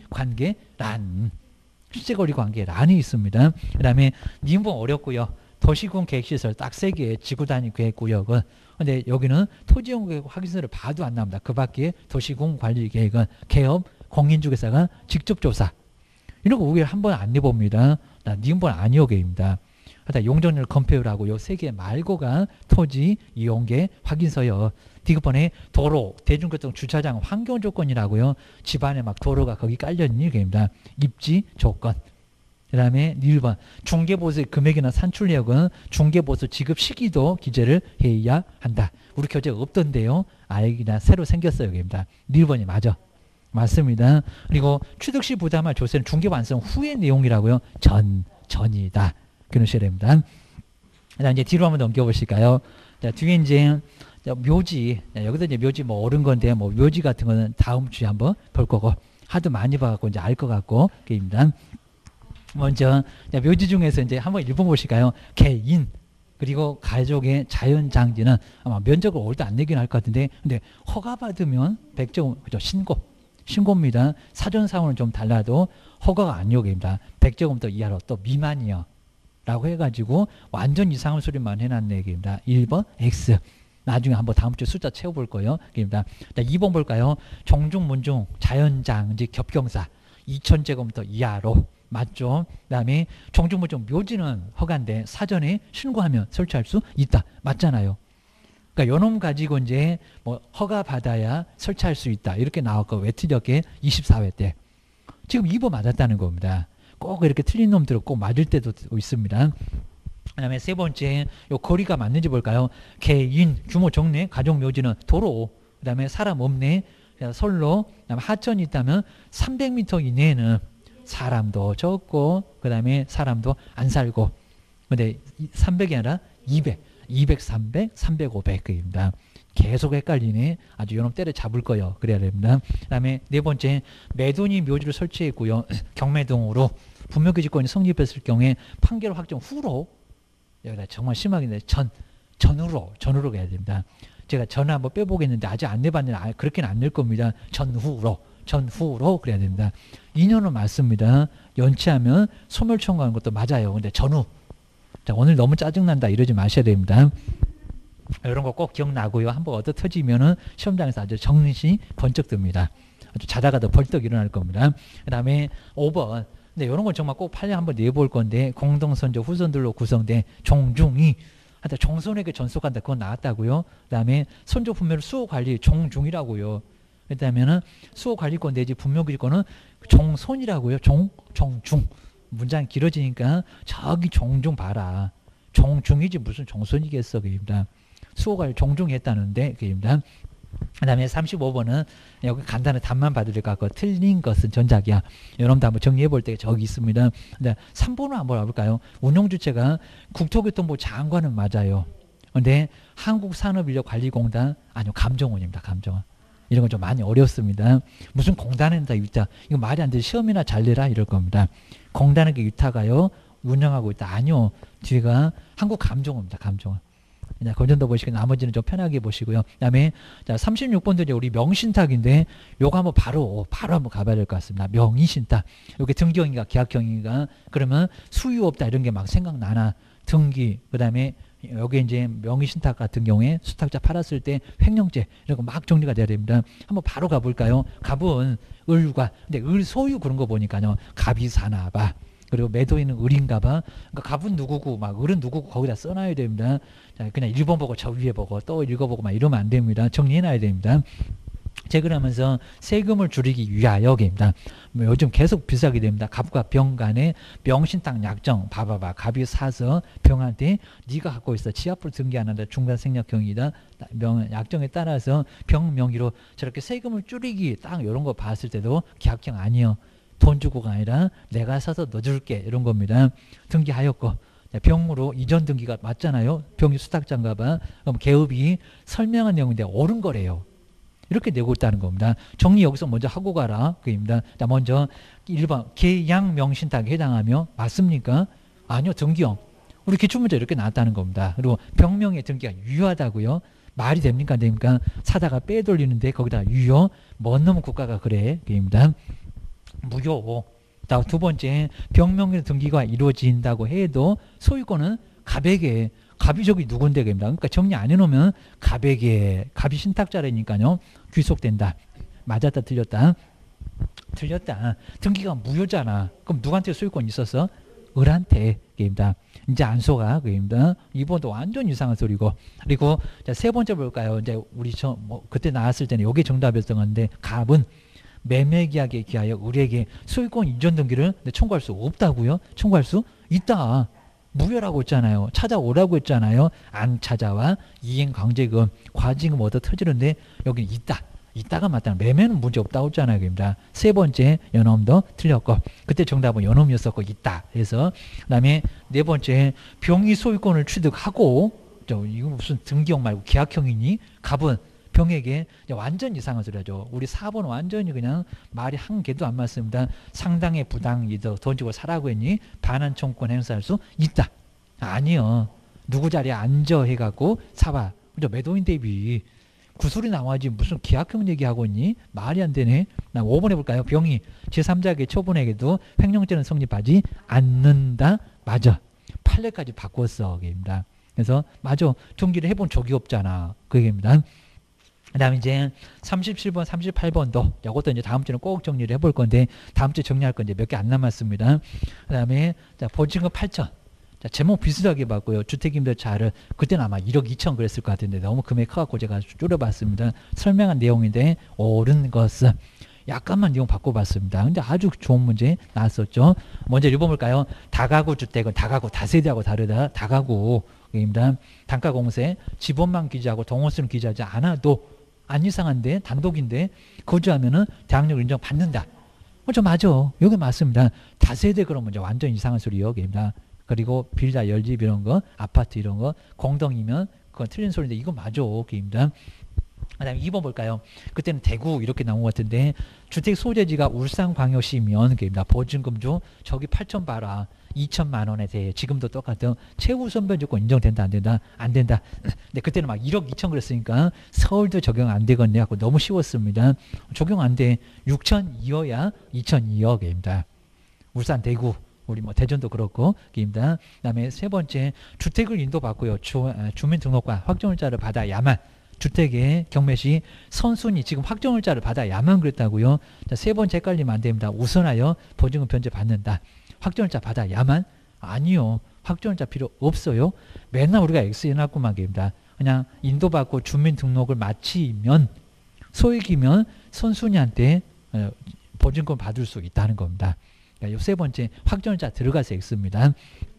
관계란. 실제 권리 관계란이 있습니다. 그 다음에, 님본 어렵고요. 도시군 계획시설 딱 세 개, 지구단위 계획구역은 근데 여기는 토지용계획 확인서를 봐도 안 나옵니다. 그 밖에 도시공 관리계획은 개업, 공인중개사가 직접 조사. 이런 거 우리가 한번 안 내봅니다. 나 니은번 아니오게입니다. 하여튼 용적률 컴페어라고 요 세 개 말고가 토지 이용계 확인서요. 디귿번에 도로, 대중교통, 주차장 환경 조건이라고요. 집안에 막 도로가 거기 깔려있는 이게입니다. 입지 조건. 그 다음에 일 번 중개보수의 금액이나 산출력은 중개보수 지급 시기도 기재를 해야 한다. 우리 교재가 없던데요. 알기나 새로 생겼어요. 여기입니다. 일 번이 맞아. 맞습니다. 그리고 취득시 부담할 조세는 중개 완성 후의 내용이라고요. 전, 전이다. 그러셔야 됩니다. 자, 이제 뒤로 한번 넘겨보실까요? 자, 뒤에 이제 묘지. 자, 여기서 이제 묘지 뭐 옳은 건데 뭐 묘지 같은 거는 다음 주에 한번 볼 거고 하도 많이 봐갖고 이제 알 것 같고 그입니다. 먼저 묘지 중에서 이제 한번 읽어보실까요? 개인 그리고 가족의 자연장지는 아마 면적을 올때 안 내긴 할 것 같은데 근데 허가 받으면 백제공 그죠 신고 신고입니다. 사전사원은 좀 달라도 허가가 아니오게입니다. 백 제곱미터 이하로 또 미만이요 라고 해가지고 완전 이상한 소리만 해놨네 얘기입니다. 일 번 X 나중에 한번 다음 주 숫자 채워볼 거예요. 입니다. 자, 이 번 볼까요? 종중 문중 자연장지 겹경사 이천 제곱미터 이하로 맞죠? 그 다음에 종중물종 묘지는 허가인데 사전에 신고하면 설치할 수 있다. 맞잖아요. 그러니까 요놈 가지고 이제 뭐 허가 받아야 설치할 수 있다. 이렇게 나왔고 왜 틀렸게 이십사 회 때. 지금 이 번 맞았다는 겁니다. 꼭 이렇게 틀린 놈들은 꼭 맞을 때도 있습니다. 그 다음에 세 번째 요 거리가 맞는지 볼까요? 개인 규모 적네 가족 묘지는 도로 그 다음에 사람 없네 설로 그 다음에 하천이 있다면 삼백 미터 이내에는 사람도 적고 그 다음에 사람도 안 살고 근데 삼백이 아니라 이백 이백, 삼백, 삼백, 오백입니다. 계속 헷갈리네. 아주 요놈 때려 잡을 거예요. 그래야 됩니다. 그 다음에 네 번째 매도인이 묘지를 설치했고요. 경매동으로 분묘기지권이 성립했을 경우에 판결 확정 후로 여기다 정말 심하게 전, 전후로 전후로 가야 됩니다. 제가 전화 한번 빼보겠는데 아직 안 내봤는데 그렇게는 안 낼 겁니다. 전후로 전후로 그래야 됩니다. 이 년은 맞습니다. 연체하면 소멸 청구하는 것도 맞아요. 근데 전후 자, 오늘 너무 짜증난다 이러지 마셔야 됩니다. 이런 거 꼭 기억나고요. 한번 얻어 터지면은 시험장에서 아주 정신이 번쩍 듭니다. 아주 자다가도 벌떡 일어날 겁니다. 그 다음에 오 번. 근데 이런 건 정말 꼭 판례 한번 내볼 건데, 공동선조 후손들로 구성된 종중이, 하여튼 종손에게 전속한다. 그건 나왔다고요. 그 다음에 선조 분묘를 수호관리 종중이라고요. 그 다음에는 수호관리권 내지 분묘기지권은 종손이라고요. 종, 종중. 문장이 길어지니까 저기 종중 봐라. 종중이지 무슨 종손이겠어. 그입니다. 수호관리 종중이 했다는데, 그입니다. 그 다음에 삼십오 번은 여기 간단한 답만 받을 것 같고, 틀린 것은 전작이야. 여러분도 한번 정리해 볼 때 저기 있습니다. 근데 삼 번은 한번 볼까요? 운용주체가 국토교통부 장관은 맞아요. 근데 한국산업인력관리공단, 아니요, 감정원입니다. 감정원. 이런 건 좀 많이 어렵습니다. 무슨 공단에다 위탁, 이거 말이 안 돼. 시험이나 잘 내라 이럴 겁니다. 공단에게 위탁하여 운영하고 있다. 아니요, 뒤가 한국감정원입니다. 감정원. 그냥 그 정도 보시고 나머지는 좀 편하게 보시고요. 그 다음에 자 삼십육 번도 이제 우리 명신탁인데, 요거 한번 바로 바로 한번 가봐야 될 것 같습니다. 명의신탁. 요게 등기형인가 계약형인가, 그러면 수유 없다 이런 게 막 생각나나. 등기, 그 다음에 여기 이제 명의신탁 같은 경우에 수탁자 팔았을 때 횡령죄 이런 거 막 정리가 돼야 됩니다. 한번 바로 가볼까요? 갑은 을과, 근데 을 소유 그런 거 보니까요, 갑이 사나 봐. 그리고 매도인은 을인가 봐. 그러니까 갑은 누구고 막 을은 누구고 거기다 써놔야 됩니다. 자, 그냥 일 번 보고 저 위에 보고 또 읽어보고 막 이러면 안 됩니다. 정리해놔야 됩니다. 제그러면서 세금을 줄이기 위하여입니다. 뭐 요즘 계속 비싸게 됩니다. 갑과 병 간의 명신탁 약정 봐봐봐. 갑이 사서 병한테 네가 갖고 있어. 지 앞으로 등기 안 한다. 중간생략형이다. 명, 약정에 따라서 병 명의로 저렇게 세금을 줄이기 딱 이런 거 봤을 때도 계약형 아니요. 돈 주고가 아니라 내가 사서 넣어줄게 이런 겁니다. 등기하였고, 병으로 이전 등기가 맞잖아요. 병이 수탁자인가 봐. 그럼 개업이 설명한 내용인데 옳은 거래요. 이렇게 내고 있다는 겁니다. 정리 여기서 먼저 하고 가라. 그입니다. 자, 먼저 일 번 계약명신탁에 해당하며 맞습니까? 아니요, 등기형. 우리 기출문제 이렇게 나왔다는 겁니다. 그리고 병명의 등기가 유효하다고요. 말이 됩니까? 안 됩니까? 사다가 빼돌리는데 거기다 유효. 뭔 놈의 국가가 그래. 그입니다. 무효. 두 번째, 병명의 등기가 이루어진다고 해도 소유권은 갑에게, 갑이 저기 누군데 그입니다. 그러니까 정리 안 해놓으면 갑에게, 갑이 신탁자라니까요, 귀속된다. 맞았다 틀렸다? 틀렸다. 등기가 무효잖아. 그럼 누구한테 소유권 있었어? 을한테. 그입니다. 이제 안 속아. 그입니다. 이 번도 완전 이상한 소리고. 그리고 자, 세 번째 볼까요? 이제 우리 저 뭐 그때 나왔을 때는 이게 정답이었던 건데, 갑은 매매계약에 기하여 을에게 소유권 이전 등기를 청구할 수 없다고요? 청구할 수 있다. 무효라고 했잖아요. 찾아오라고 했잖아요. 안 찾아와 이행강제금, 과징금 얻어 터지는데 여기 있다. 있다가 맞다. 매매는 문제 없다고 했잖아요. 그입니다. 세 번째 연엄도 틀렸고, 그때 정답은 연엄이었었고 있다. 그래서 그다음에 네 번째, 병이 소유권을 취득하고, 저 이거 무슨 등기형 말고 계약형이니? 갑은 병에게 완전 이상한 소리죠. 우리 사 번 완전히 그냥 말이 한 개도 안 맞습니다. 상당의 부당이더 돈 주고 사라고 했니? 반환 청구권 행사할 수 있다. 아니요. 누구 자리에 앉아 해갖고 사봐. 그죠? 매도인 대비 구술이 나와야지 무슨 계약형 얘기하고 있니? 말이 안 되네. 나 오 번 해볼까요? 병이 제삼자에게 처분에게도 횡령죄는 성립하지 않는다. 맞아. 판례까지 바꿨어. 그입니다. 그래서 맞아. 등기를 해본 적이 없잖아. 그 얘기입니다. 그 다음에 이제 삼십칠 번, 삼십팔 번도 이것도 이제 다음 주는 꼭 정리를 해볼 건데, 다음 주에 정리할 건 이제 몇 개 안 남았습니다. 그 다음에 자, 보증금 팔천. 자, 제목 비슷하게 봤고요. 주택임대차를 그때는 아마 일억 이천 그랬을 것 같은데 너무 금액 커갖고 제가 줄여봤습니다. 설명한 내용인데 옳은 것은 약간만 내용 바꿔봤습니다. 근데 아주 좋은 문제 나왔었죠. 먼저 읽어볼까요? 다가구 주택은 다가구 다세대하고 다르다. 다가구 입니다. 단가공세 지번만 기재하고 동호수는 기재하지 않아도 안 이상한데 단독인데 거주하면은 대항력 인정 받는다. 그렇죠, 맞아. 여기 맞습니다. 다세대 그러면 이제 완전 이상한 소리요, 여기입니다. 그리고 빌라, 열집 이런 거, 아파트 이런 거 공동이면 그건 틀린 소리인데 이거 맞아, 여기입니다. 그다음에 이 번 볼까요? 그때는 대구 이렇게 나온 것 같은데, 주택 소재지가 울산광역시면 그입니다. 보증금 줘 저기 팔천 봐라. 이천만 원에 대해 지금도 똑같은 최우선 변조권 인정된다 안 된다? 안 된다. 근데 그때는 막 일억 이천 그랬으니까 서울도 적용 안 되겠네 하고 너무 쉬웠습니다. 적용 안 돼. 육천이어야 이천이억입니다. 울산 대구 우리 뭐 대전도 그렇고 입니다. 그다음에 세 번째 주택을 인도받고요. 주, 주민등록과 확정일자를 받아야만 주택의 경매 시 선순위 지금 확정일자를 받아야만 그랬다고요. 자, 세 번째 헷갈리면 안 됩니다. 우선하여 보증금 변제 받는다. 확정일자 받아야만 아니요. 확정일자 필요 없어요. 맨날 우리가 X 해놨구만 입니다. 그냥 인도받고 주민등록을 마치면 소액이면 선순위한테 보증금 받을 수 있다는 겁니다. 그러니까 세 번째 확정일자 들어가서 X입니다.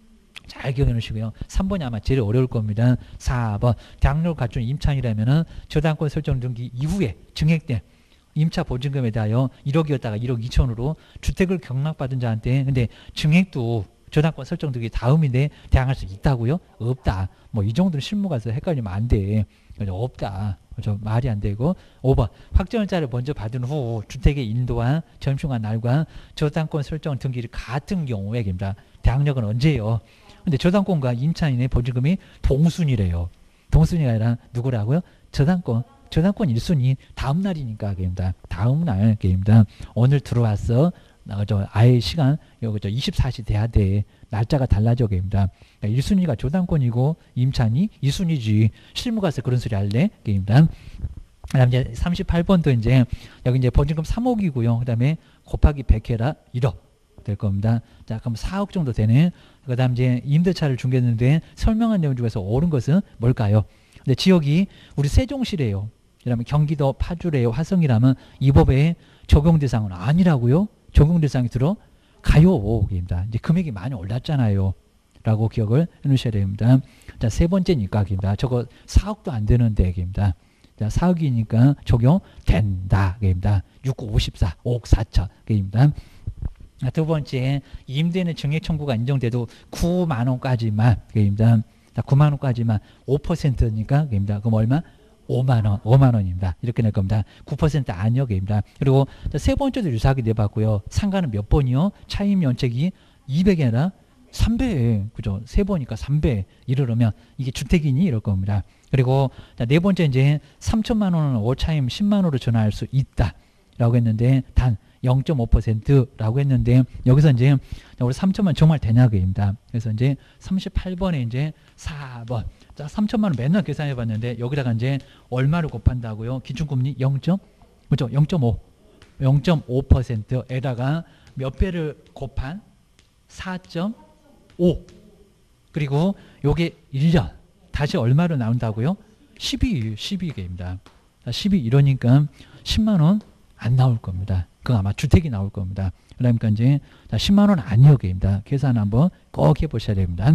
잘 기억해 놓으시고요. 삼 번이 아마 제일 어려울 겁니다. 사 번 대항력을 갖춘 임차인이라면 저당권 설정 등기 이후에 증액된 임차 보증금에 대하여 일억이었다가 일억 이천으로 주택을 경락받은 자한테 근데 증액도 저당권 설정 등기 다음인데 대항할 수 있다고요? 없다. 뭐 이 정도는 실무 가서 헷갈리면 안 돼. 없다. 저 말이 안 되고 오 번 확정일자를 먼저 받은 후 주택의 인도와 점심한 날과 저당권 설정 등기를 같은 경우에 입니다. 대항력은 언제요? 근데 저당권과 임차인의 보증금이 동순이래요. 동순위가 아니라 누구라고요? 저당권. 저당권 일 순위 다음 날이니까 입니다. 다음 날 입니다. 오늘 들어왔어. 어, 저 아예 시간 여기 저 이십사 시 돼야 돼. 날짜가 달라져 입니다. 그러니까 일 순위가 저당권이고 임차인이 이 순위지. 실무 가서 그런 소리 할래? 입니다. 그다음 이제 삼십팔 번도 이제 여기 이제 보증금 삼억이고요. 그다음에 곱하기 백 해라 일억 될 겁니다. 자, 그럼 사억 정도 되네. 그다음 이제 임대차를 중개했는데 설명한 내용 중에서 옳은 것은 뭘까요? 근데 지역이 우리 세종시래요. 그다음에 경기도 파주래요. 화성이라면 이 법의 적용 대상은 아니라고요? 적용 대상이 들어 가요. 입니다. 이제 금액이 많이 올랐잖아요. 라고 기억을 해 놓으셔야 됩니다. 자, 세 번째니까 입니다. 저거 사억도 안 되는데 입니다. 자, 사억이니까 적용된다. 입니다. 육구 오십사, 오억 사천. 입니다. 두 번째, 임대인의 증액 청구가 인정돼도 구만 원까지만. 입니다. 자, 구만 원까지만 오 퍼센트니까 입니다. 그럼 얼마? 오만 원, 오만 원입니다. 이렇게 낼 겁니다. 구 퍼센트 아니역입니다. 그리고 세 번째도 유사하게 내봤고요. 상가는 몇 번이요? 차임 연책이 이백이 아니라 삼 배. 그죠? 세 번이니까 삼 배. 이러려면 이게 주택이니? 이럴 겁니다. 그리고 네 번째 이제 삼천만 원은 월 차임 십만 원으로 전화할 수 있다. 라고 했는데 단 영 점 오 퍼센트라고 했는데 여기서 이제 우리 삼천만 정말 되냐고입니다. 그래서 이제 삼십팔 번에 이제 사 번. 자, 삼천만 원 맨날 계산해 봤는데 여기다가 이제 얼마를 곱한다고요? 기준금리 영. 그죠? 영 점 오. 영 점 오 퍼센트에다가 몇 배를 곱한? 사 점 오. 그리고 요게 일 년. 다시 얼마로 나온다고요? 십이, 십이 개입니다. 십이 이러니까 십만 원 안 나올 겁니다. 그거 아마 주택이 나올 겁니다. 그러니까 이제 십만 원 아니요 개입니다. 계산 한번 꼭 해보셔야 됩니다.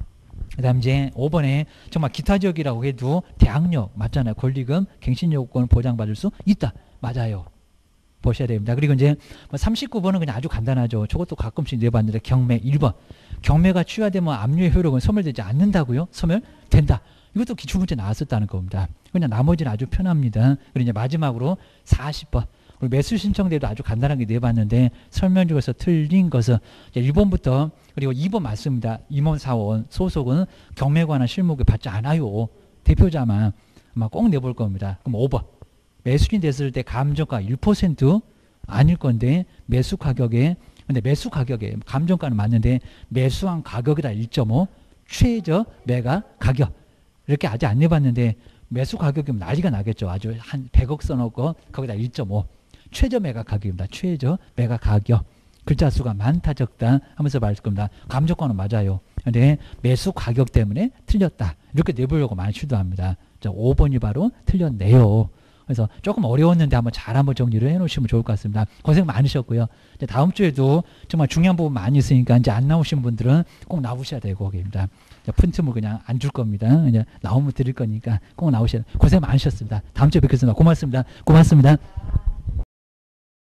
그 다음 이제 오 번에 정말 기타 지역이라고 해도 대항력 맞잖아요. 권리금, 갱신요건 보장받을 수 있다. 맞아요. 보셔야 됩니다. 그리고 이제 삼십구 번은 그냥 아주 간단하죠. 저것도 가끔씩 내봤는데 경매 일 번. 경매가 취하되면 압류의 효력은 소멸되지 않는다고요? 소멸된다. 이것도 기출문제 나왔었다는 겁니다. 그냥 나머지는 아주 편합니다. 그리고 이제 마지막으로 사십 번. 우리 매수 신청대도 아주 간단하게 내봤는데 설명 중에서 틀린 것은 일 번부터 그리고 이 번 맞습니다. 임원사원 소속은 경매에 관한 실무를 받지 않아요. 대표자만 아마 꼭 내볼 겁니다. 그럼 오 번. 매수인이 됐을 때 감정가 일 퍼센트 아닐 건데 매수 가격에 근데 매수 가격에 감정가는 맞는데 매수한 가격이다 일 점 오 최저 매가 가격 이렇게 아직 안 내봤는데 매수 가격이면 난리가 나겠죠. 아주 한 백억 써놓고 거기다 일 점 오 최저 매가 가격입니다. 최저 매가 가격 글자 수가 많다 적다 하면서 말할 겁니다. 감정가는 맞아요. 근데 매수 가격 때문에 틀렸다. 이렇게 내보려고 많이 시도합니다. 자, 오 번이 바로 틀렸네요. 그래서 조금 어려웠는데 한번 잘 한번 정리를 해놓으시면 좋을 것 같습니다. 고생 많으셨고요. 이제 다음 주에도 정말 중요한 부분 많이 있으니까 이제 안 나오신 분들은 꼭 나오셔야 되고 거기입니다. 푼틈을 그냥 안 줄 겁니다. 그냥 나오면 드릴 거니까 꼭 나오셔야 돼요. 고생 많으셨습니다. 다음 주에 뵙겠습니다. 고맙습니다. 고맙습니다.